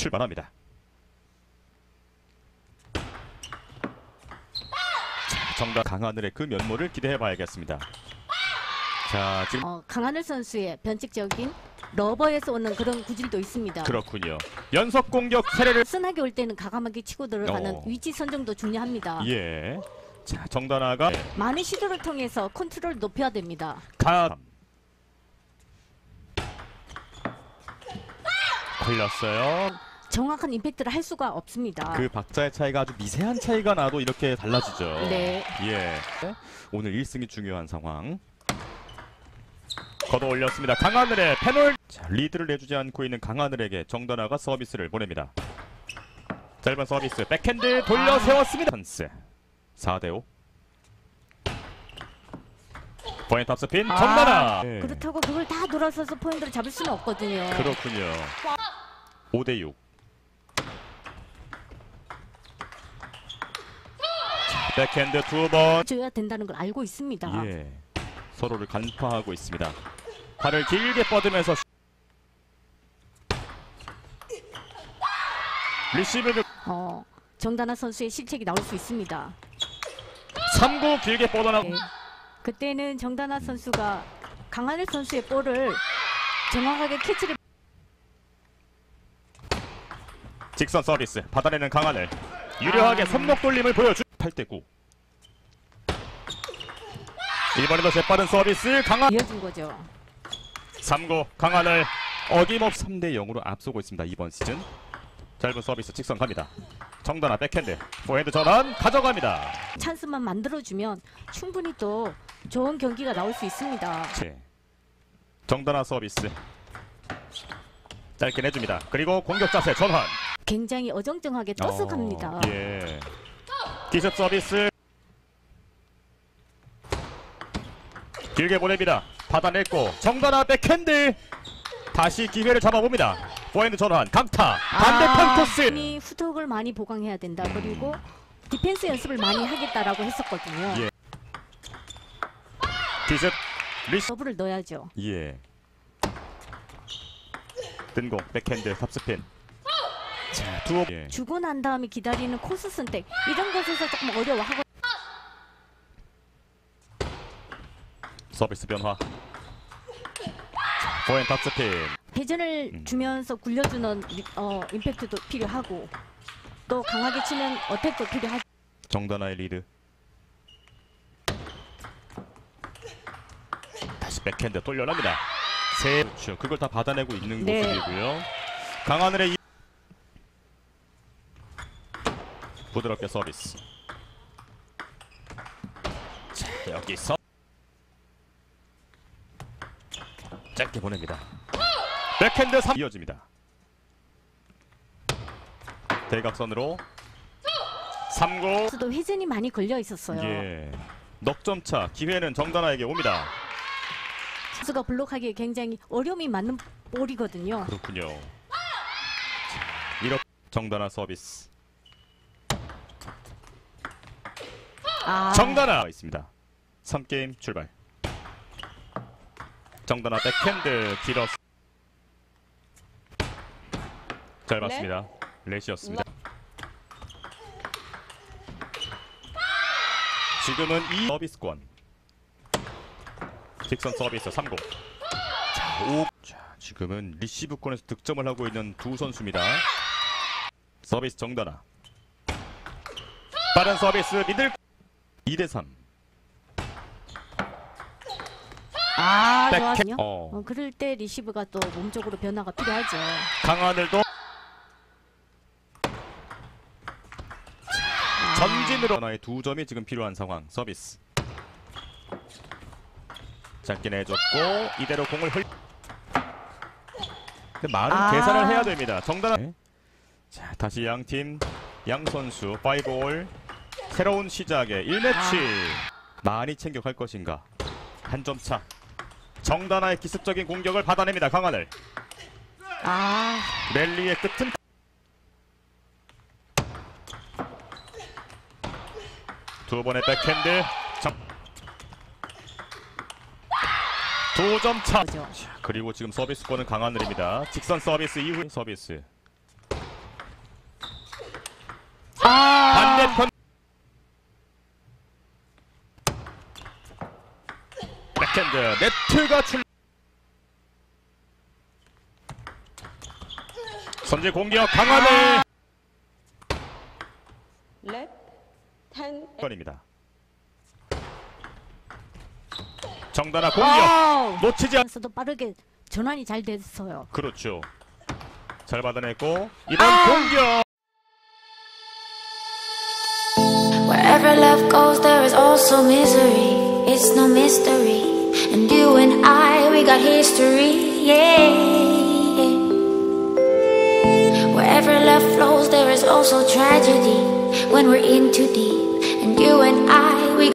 출발합니다. 자, 정답 강하늘의 그 면모를 기대해 봐야겠습니다. 자, 지금 강하늘 선수의 변칙적인 러버에서 오는 그런 구질도 있습니다. 그렇군요. 연속 공격 세례를 쓴하게 올 때는 과감하게 치고 들어가는 위치 선정도 중요합니다. 예. 자, 정다나가 많은 시도를 통해서 컨트롤을 높여야 됩니다. 걸렸어요. 정확한 임팩트를 할 수가 없습니다. 그 박자의 차이가 아주 미세한 차이가 나도 이렇게 달라지죠. 네. 예. 오늘 1승이 중요한 상황. 걷어 올렸습니다. 강하늘의 패널. 자, 리드를 내주지 않고 있는 강하늘에게 정다나가 서비스를 보냅니다. 짧은 서비스 백핸드 돌려 세웠습니다. 찬스. 4대5. 포인트 탑스핀 정다나. 네. 그렇다고 그걸 다 돌아서서 포인트를 잡을 수는 없거든요. 그렇군요. 5대6. 백핸드 두 번. 줘야 된다는 걸 알고 있습니다. 예. 서로를 간파하고 있습니다. 팔을 길게 뻗으면서 리시브를 정다나 선수의 실책이 나올 수 있습니다. 3구 길게 뻗어나고 네. 그때는 정다나 선수가 강하늘 선수의 볼을 정확하게 캐치를 직선 서비스 받아내는 강하늘. 유려하게 손목 돌림을 보여주 8대9. 이번에도 재빠른 서비스 강하늘. 이어진 거죠. 3구 강하늘 어김없이 3대0으로 앞서고 있습니다. 이번 시즌. 짧은 서비스 직선 갑니다. 정다나 백핸드 포핸드 전환 가져갑니다. 찬스만 만들어주면 충분히 또 좋은 경기가 나올 수 있습니다. 정다나 서비스 짧게 내줍니다. 그리고 공격 자세 전환. 굉장히 어정쩡하게 떠서 갑니다. 예. 기습 서비스 길게 보냅니다. 받아냈고 정다나 백핸드 다시 기회를 잡아봅니다. 포핸드 전환 강타 반대편 코스. 후속을 많이 보강해야 된다. 그리고 디펜스 연습을 많이 하겠다라고 했었거든요. 예. 기습 리시 서브를 넣어야죠. 예. 뜬공 백핸드 탑스핀. 자, 두어 예. 주고 난 다음에 기다리는 코스 선택 이런 것에서 조금 어려워하고. 서비스 변화. 포핸드 탑스핀. 회전을 주면서 굴려주는 임팩트도 필요하고 또 강하게 치는 어택도 필요하죠. 정다나의 리드. 다시 백핸드 돌려납니다. 그렇죠. 그걸 다 받아내고 있는 네. 모습이고요. 강하늘의 부드럽게 서비스. 자, 여기서 짧게 보냅니다. 백핸드 3 이어집니다. 대각선으로 3구. 수도 회전이 많이 걸려 있었어요. 예. 넉점차 기회는 정다나에게 옵니다. 선수가 블록하기에 굉장히 어려움이 많은 볼이거든요. 그렇군요. 자, 이렇게 정다나 서비스. 정다나 있습니다. 3게임 출발. 정다나 백핸드 길었. 잘 봤습니다. 렛이었습니다. 지금은 이 서비스권. 직선 서비스 3구. 자, 5. 자, 지금은 리시브권에서 득점을 하고 있는 두 선수입니다. 서비스 정다나. 빠른 서비스 미들. 2대3. 좋았군요. 그럴 때 리시브가 또 몸쪽으로 변화가 필요하죠. 강하늘도 전진으로 하나의 2점이 지금 필요한 상황. 서비스 짧게 내줬고 이대로 공을 많은 계산을 해야 됩니다. 정다나. 자, 다시 양팀 양선수 5올 새로운 시작의 1매치. 많이 챙겨갈 것인가. 한 점 차. 정다나의 기습적인 공격을 받아냅니다. 강하늘. 랠리의 끝은 두 번의 백핸드. 2점 차. 자, 그리고 지금 서비스권은 강하늘입니다. 직선 서비스 이후 서비스. 반대 건 백핸드 네트가 출 선제 공격 강한의 건입니다. 정단아 공격 놓치지 않. 서도 빠르게 전환이 잘 됐어요. 그렇죠. 잘 받아냈고 이번 공격. Wherever love goes, there is also misery. It's no mystery. And you and I, we got history. Yeah. Wherever love flows, there is also tragedy. When we're in too deep. And you and I.